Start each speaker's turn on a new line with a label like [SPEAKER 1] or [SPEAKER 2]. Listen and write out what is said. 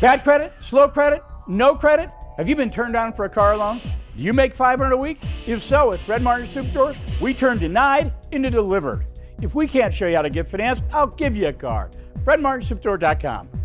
[SPEAKER 1] Bad credit? Slow credit? No credit? Have you been turned down for a car loan? Do you make $500 a week? If so, at Fred Martin Superstore, we turn denied into delivered. If we can't show you how to get financed, I'll give you a car. FredMartinSuperstore.com.